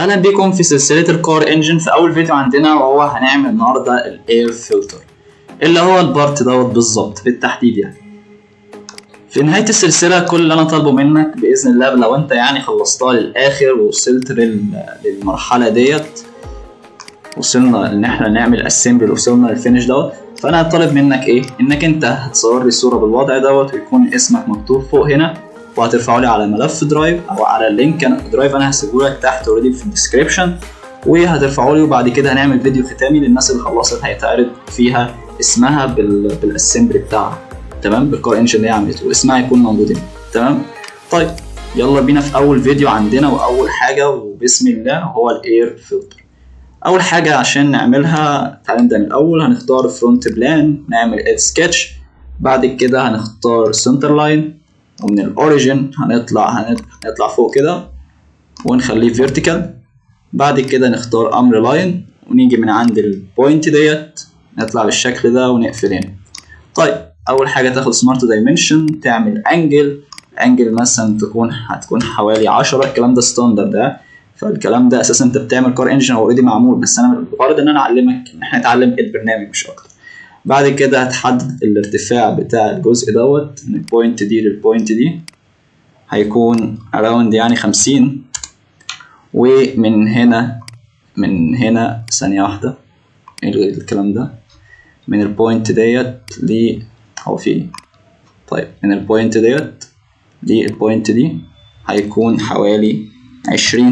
اهلا بكم في سلسله الكار انجن. في اول فيديو عندنا وهو هنعمل النهارده الاير فلتر اللي هو البارت دوت بالظبط بالتحديد. يعني في نهايه السلسله كل اللي انا طالبه منك باذن الله لو انت يعني خلصتها للاخر ووصلت للمرحله ديت، وصلنا ان احنا نعمل اسمبل وصلنا للفينش دوت، فانا هطالب منك ايه؟ انك انت هتصور لي صوره بالوضع دوت ويكون اسمك مكتوب فوق هنا، وهترفعه لي على ملف درايف او على اللينك درايف انا هسيبه لك تحت اوريدي في الديسكريبشن، وهترفعه لي. وبعد كده هنعمل فيديو ختامي للناس اللي خلصت هيتعرض فيها اسمها بالاسمبل بتاعها، تمام، بالكار انجن اللي هي عملته واسمها هيكون موجود هنا، تمام. طيب يلا بينا في اول فيديو عندنا، واول حاجه وبسم الله هو الاير فلتر. اول حاجه عشان نعملها تعالى نبدا من الاول. هنختار فرونت بلان، نعمل اد سكتش، بعد كده هنختار سنتر لاين، ومن الاوريجن هنطلع فوق كده ونخليه فيرتيكال. بعد كده نختار امر لاين ونيجي من عند البوينت ديت نطلع بالشكل ده ونقفل هنا. طيب اول حاجه تاخد سمارت دايمنشن، تعمل انجل مثلا هتكون حوالي 10. الكلام ده ستاندرد ده، فالكلام ده اساسا انت بتعمل كار انجن اوريدي معمول، بس انا الغرض ان انا اعلمك ان احنا نتعلم البرنامج مش اكتر. بعد كده هتحدد الارتفاع بتاع الجزء دوت من البوينت دي للبوينت دي، هيكون اراوند يعني 50، ومن هنا ثانية واحدة الغي الكلام ده، من البوينت ديت هو في طيب من البوينت ديت للبوينت دي هيكون حوالي 20.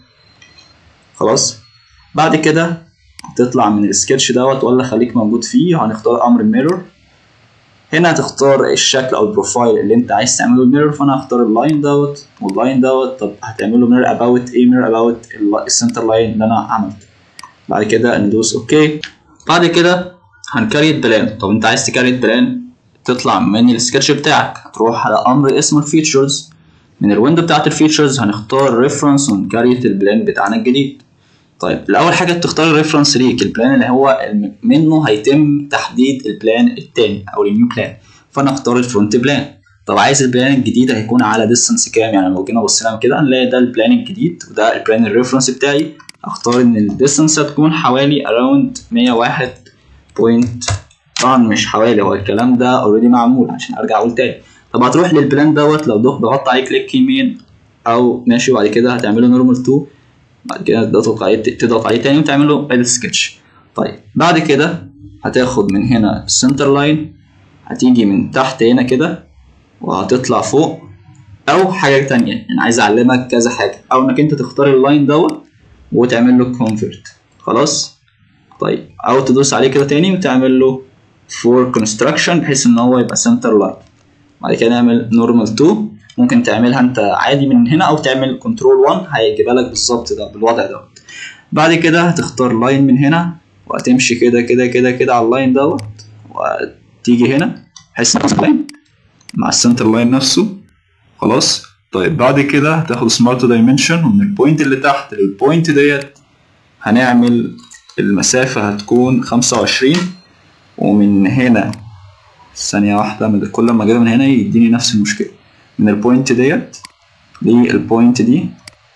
خلاص. بعد كده هتطلع من السكتش دوت ولا خليك موجود فيه، وهنختار امر ميرور. هنا هتختار الشكل او البروفايل اللي انت عايز تعمله الميرور، فانا هختار اللاين دوت واللاين دوت. طب هتعمله ميرور اباوت ايه؟ ميرور اباوت السنتر لاين اللي انا عملته. بعد كده ندوس اوكي. بعد كده هنكريت بلان. طب انت عايز تكريت بلان، تطلع من السكتش بتاعك هتروح على امر اسمه الفيتشرز، من الويندو بتاعت الفيتشرز هنختار ريفرنس ونكريت البلان بتاعنا الجديد. طيب الاول حاجه تختار الريفرنس ليك، البلان اللي هو منه هيتم تحديد البلان الثاني او النيو بلان، فانا اختار الفرونت بلان. طب عايز البلان الجديد هيكون على ديستانس كام؟ يعني لو جينا بصينا كده هنلاقي ده البلان الجديد وده البلان الريفرنس بتاعي. اختار ان الديستانس هتكون حوالي اراوند 101 بوينت، طبعا مش حوالي، هو الكلام ده اوريدي معمول عشان ارجع اقول تاني. طب هتروح للبلان دوت، لو ضغطت عليه كليك يمين او ماشي، وبعد كده هتعمله نورمال 2، بعد كده تضغط عليه تاني وتعمل له اد سكتش. طيب بعد كده هتاخد من هنا السنتر لاين، هتيجي من تحت هنا كده وهتطلع فوق، او حاجه تانية انا عايز اعلمك كذا حاجه، او انك انت تختار اللاين دوت وتعمل له كونفرت. خلاص. طيب او تدوس عليه كده تاني وتعمل له فور كونستراكشن بحيث ان هو يبقى سنتر لاين. بعد كده نعمل نورمال 2، ممكن تعملها انت عادي من هنا او تعمل كنترول 1 هيجيبها لك بالظبط ده بالوضع دوت. بعد كده هتختار لاين من هنا وهتمشي كده كده كده كده على اللاين دوت، وتيجي هنا بحيث ان لاين مع السنتر لاين نفسه. خلاص. طيب بعد كده هتاخد سمارت دايمنشن، ومن البوينت اللي تحت للبوينت ديت هنعمل المسافة هتكون 25، ومن هنا ثانية واحدة، من كل ما اجيبها من هنا يديني نفس المشكلة. من البوينت ديت للبوينت دي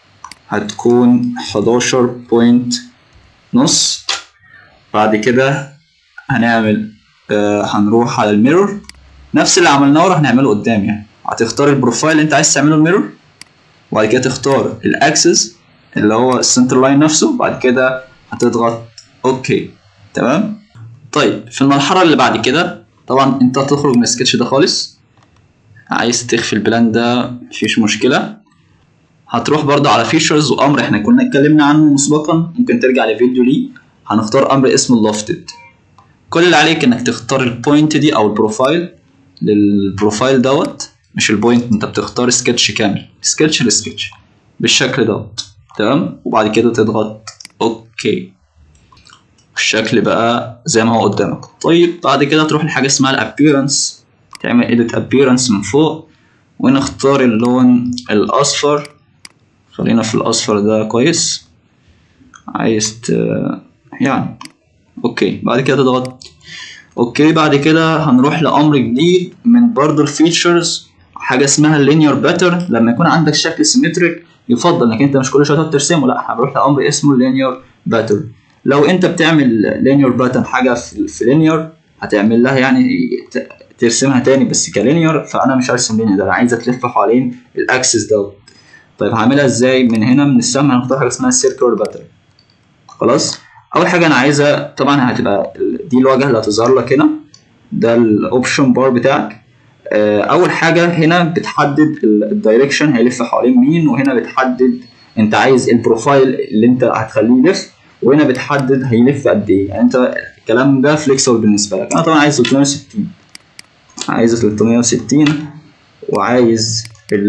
هتكون 11 بوينت نص. بعد كده هنعمل هنروح على الميرور، نفس اللي عملناه ورا هنعمله قدام. يعني هتختار البروفايل اللي انت عايز تعمله الميرور، وبعد كده تختار الاكسس اللي هو السنتر لاين نفسه، بعد كده هتضغط اوكي، تمام. طيب في المرحلة اللي بعد كده طبعا انت هتخرج من السكتش ده خالص، عايز تخفي البلان ده مفيش مشكلة. هتروح برضه على فيتشرز وامر احنا كنا اتكلمنا عنه مسبقا، ممكن ترجع لفيديو ليه. هنختار امر اسمه اللوفتد. كل اللي عليك انك تختار البوينت دي او البروفايل للبروفايل دوت، مش البوينت، انت بتختار سكتش كامل، سكتش لسكتش بالشكل دوت، تمام. وبعد كده تضغط اوكي، الشكل بقى زي ما هو قدامك. طيب بعد كده تروح لحاجه اسمها الابيرنس، تعمل edit appearance من فوق ونختار اللون الاصفر، خلينا في الاصفر ده كويس. عايز يعني اوكي. بعد كده تضغط اوكي. بعد كده هنروح لامر جديد من برضو الفيتشرز، حاجه اسمها linear pattern. لما يكون عندك شكل سيمتريك يفضل انك انت مش كل شويه تقعد ترسمه، لا احنا بنروح لامر اسمه لينير باترن. لو انت بتعمل لينير باترن حاجه في لينير هتعمل لها يعني ترسمها تاني بس كلينير، فانا مش هرسم لينير، ده انا عايزه تلف حوالين الاكسس دوت. طيب هعملها ازاي؟ من هنا من السهم هنختار حاجه اسمها سيركلر باترن. خلاص، اول حاجه انا عايزه طبعا هتبقى دي الواجهه اللي هتظهر لك هنا، ده الاوبشن بار بتاعك. اول حاجه هنا بتحدد الدايركشن هيلف حوالين مين، وهنا بتحدد انت عايز البروفايل اللي انت هتخليه يلف، وهنا بتحدد هيلف قد ايه. يعني انت الكلام ده فليكسبل بالنسبه لك. انا طبعا عايز 360، عايز 360 وعايز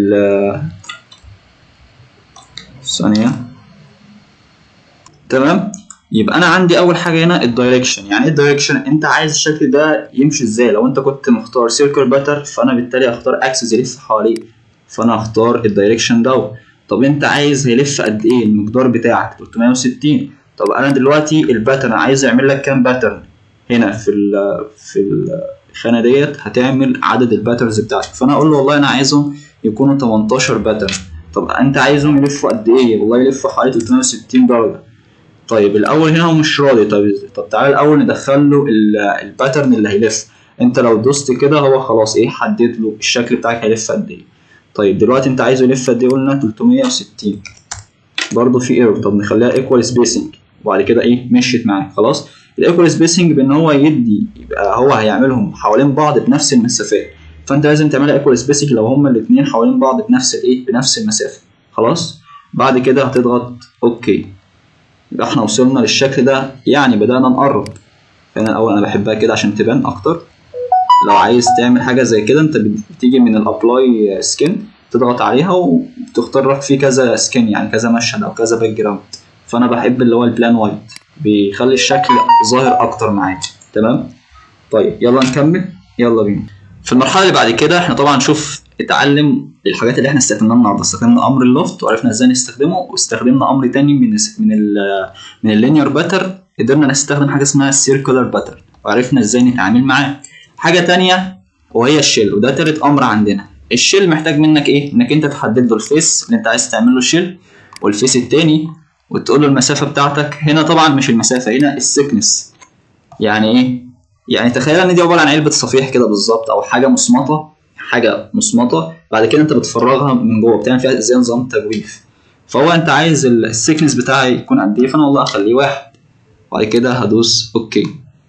ثانيه. تمام، يبقى انا عندي اول حاجه هنا الدايركشن. يعني ايه الدايركشن؟ انت عايز الشكل ده يمشي ازاي. لو انت كنت مختار سيركل باتر فانا بالتالي هختار اكسس يلف حواليه، فانا هختار الدايركشن ده. طب انت عايز يلف قد ايه؟ المقدار بتاعك 360. طب انا دلوقتي الباترن عايز اعمل لك كام باترن؟ هنا في الخانه ديت هتعمل عدد الباترنز بتاعتك، فانا اقول له والله انا عايزهم يكونوا 18 باترن. طب انت عايزهم يلفوا قد ايه؟ والله يلفوا حوالي 360 درجه. طيب الاول هنا هو مش راضي. طب تعالى الاول ندخل له الباترن اللي هيلف. انت لو دوست كده هو خلاص ايه حدد له الشكل بتاعك هيلف قد ايه. طيب دلوقتي انت عايزه يلف قد ايه؟ قلنا 360. برضه في ايرور. طب نخليها ايكوال سبيسنج، وبعد كده ايه مشيت معاك. خلاص، الايكوال سبيسنج بان هو يبقى هو هيعملهم حوالين بعض بنفس المسافات، فانت لازم تعملها ايكوال سبيسنج لو هما الاثنين حوالين بعض بنفس المسافه. خلاص، بعد كده هتضغط اوكي. يبقى احنا وصلنا للشكل ده، يعني بدأنا نقرب. فانا الاول انا بحبها كده عشان تبان اكتر. لو عايز تعمل حاجه زي كده انت بتيجي من الابلاي سكين تضغط عليها وتختار لك فيه كذا سكين، يعني كذا مشهد او كذا باك جراوند. فانا بحب اللي هو البلان وايت، بيخلي الشكل ظاهر اكتر معاك. تمام، طيب يلا نكمل، يلا بينا. في المرحله اللي بعد كده احنا طبعا شوف اتعلم الحاجات اللي احنا استخدمناها النهارده. استخدمنا امر اللوفت وعرفنا ازاي نستخدمه، واستخدمنا امر تاني من اللينير باتر، قدرنا نستخدم حاجه اسمها السيركولار باتر وعرفنا ازاي نتعامل معاه. حاجه تانية وهي الشيل، وده تالت امر عندنا. الشيل محتاج منك ايه؟ انك انت تحدد له الفيس اللي انت عايز تعمل له شيل، والفيس التاني، وتقول له المسافه بتاعتك. هنا طبعا مش المسافه، هنا السكنس. يعني ايه؟ يعني تخيل ان دي عباره عن علبه صفيح كده بالظبط، او حاجه مصمطه، بعد كده انت بتفرغها من جوه، بتعمل فيها زي نظام تجويف. فهو انت عايز السكنس بتاعي يكون قد ايه؟ فانا والله اخليه 1. وبعد كده هدوس اوكي.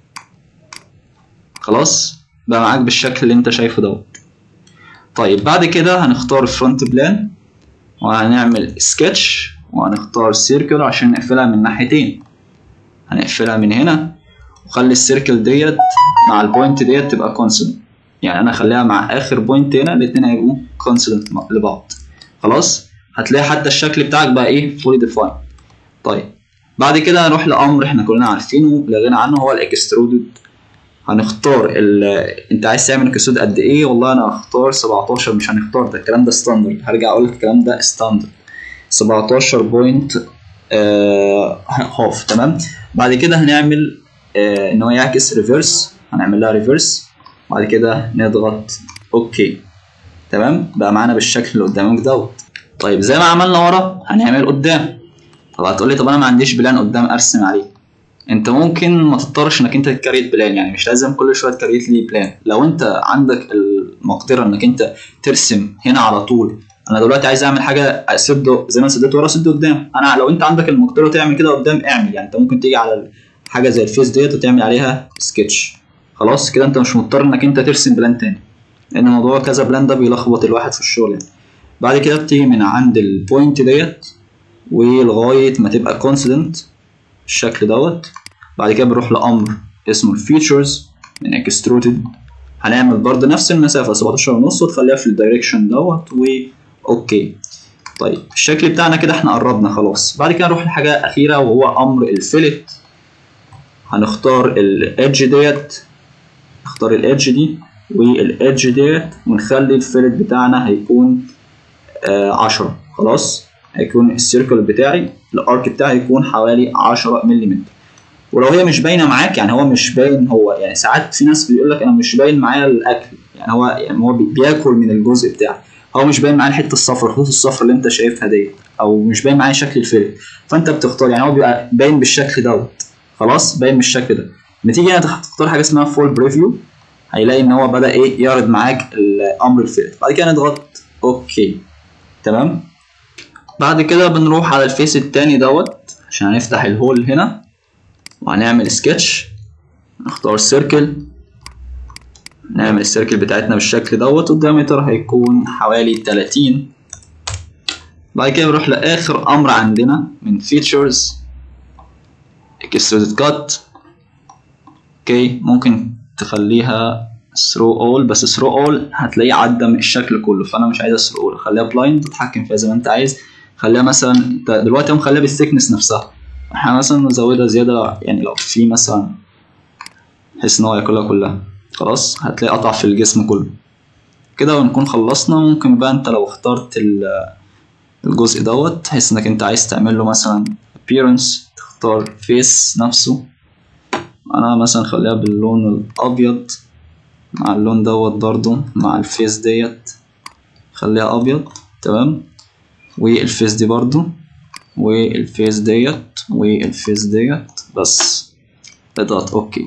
خلاص بقى معاك بالشكل اللي انت شايفه دوت. طيب بعد كده هنختار فرونت بلان، وهنعمل سكتش، وهنختار سيركل عشان نقفلها من ناحيتين. هنقفلها من هنا، وخلي السيركل ديت مع البوينت ديت تبقى كونسيدنت. يعني انا اخليها مع اخر بوينت هنا، الاثنين هيبقوا كونسيدنت لبعض. خلاص، هتلاقي حتى الشكل بتاعك بقى ايه فولي ديفاين. طيب بعد كده هنروح لامر احنا كلنا عارفينه لا غنى عنه، هو الاكسترودد. هنختار انت عايز تعمل اكسترود قد ايه؟ والله انا هختار 17. مش هنختار ده، الكلام ده ستاندرد، هرجع اقول لك الكلام ده ستاندرد 17 بوينت هاف. تمام، بعد كده هنعمل ان هو يعكس ريفرس، هنعمل لها ريفرس، وبعد كده نضغط اوكي. تمام، بقى معانا بالشكل اللي قدامك دوت. طيب زي ما عملنا ورا هنعمل قدام. طب هتقول لي طب انا ما عنديش بلان قدام ارسم عليه. انت ممكن ما تضطرش انك انت تكريت بلان، يعني مش لازم كل شويه تكريت لي بلان. لو انت عندك المقدره انك انت ترسم هنا على طول، انا دلوقتي عايز اعمل حاجه اسده زي ما سديت ورا سد قدام. انا لو انت عندك المقدره تعمل كده قدام اعمل، يعني انت ممكن تيجي على حاجه زي الفيس ديت وتعمل عليها سكتش. خلاص كده انت مش مضطر انك انت ترسم بلان تاني، لان موضوع كذا بلان ده بيلخبط الواحد في الشغل يعني. بعد كده بتيجي من عند البوينت ديت ولغايه ما تبقى كونسيدنت الشكل دوت. بعد كده بنروح لامر اسمه الفيتشرز من اكسترودد، هنعمل برضه نفس المسافه 17.5 وتخليها في الدايركشن دوت اوكي. طيب الشكل بتاعنا كده احنا قربنا خلاص. بعد كده نروح لحاجه اخيره وهو امر الفيلت. هنختار الادج ديت، نختار الادج دي والادج ديت، ونخلي الفيلت بتاعنا هيكون 10. خلاص، هيكون السيركل بتاعي الارك بتاعي هيكون حوالي 10 ملم. ولو هي مش باينه معاك، يعني هو مش باين، هو يعني ساعات في ناس بيقول لك انا مش باين معايا الاكل، يعني هو بياكل من الجزء بتاعي. هو مش باين معايا الحته الصفراء، الخطوط الصفراء اللي انت شايفها ديت، او مش باين معايا شكل الفيلت. فانت بتختار، يعني هو بيبقى باين بالشكل دوت، خلاص باين بالشكل ده. بتيجي هنا تختار حاجه اسمها فول بريفيو، هيلاقي ان هو بدا ايه يعرض معاك الامر الفيلت. بعد كده نضغط اوكي. تمام. بعد كده بنروح على الفيس التاني دوت عشان هنفتح الهول هنا وهنعمل سكتش. نختار سيركل، نعمل السيركل بتاعتنا بالشكل دوت، والدايمتر هيكون حوالي 30. بعد كده نروح لاخر امر عندنا من فيتشرز، اكسترودد كات. اوكي، ممكن تخليها ثرو اول، بس ثرو اول هتلاقيه عدم الشكل كله، فانا مش عايزها ثرو اول، خليها بلايند تتحكم فيها زي ما انت عايز. خليها مثلا انت دلوقتي مخليها بالثيكنس نفسها، احنا مثلا نزودها زياده، يعني لو في مثلا بحيث ان هو ياكلها كلها، خلاص هتلاقي قطع في الجسم كله كده ونكون خلصنا. ممكن بقى انت لو اخترت الجزء دوت تحس انك انت عايز تعمل له مثلا appearance، تختار فيس نفسه. انا مثلا خليها باللون الابيض مع اللون دوت برضو مع الفيس ديت، خليها ابيض. تمام. والفيس دي برضو، والفيس ديت، والفيس ديت، بس اضغط اوكي.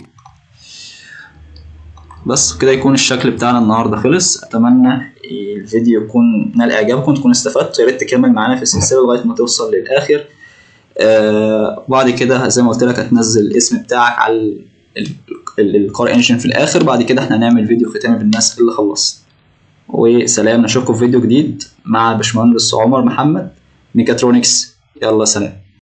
بس كده يكون الشكل بتاعنا النهارده خلص. اتمنى الفيديو يكون نال اعجابكم، تكونوا استفدتوا. يا ريت تكمل معانا في السلسله لغايه ما توصل للاخر. وبعد كده زي ما قلت لك هتنزل الاسم بتاعك على الكار انجن في الاخر. بعد كده احنا هنعمل فيديو ختامي بالناس اللي خلصت. وسلام، نشوفكم في فيديو جديد مع باشمهندس عمر محمد ميكاترونكس. يلا سلام.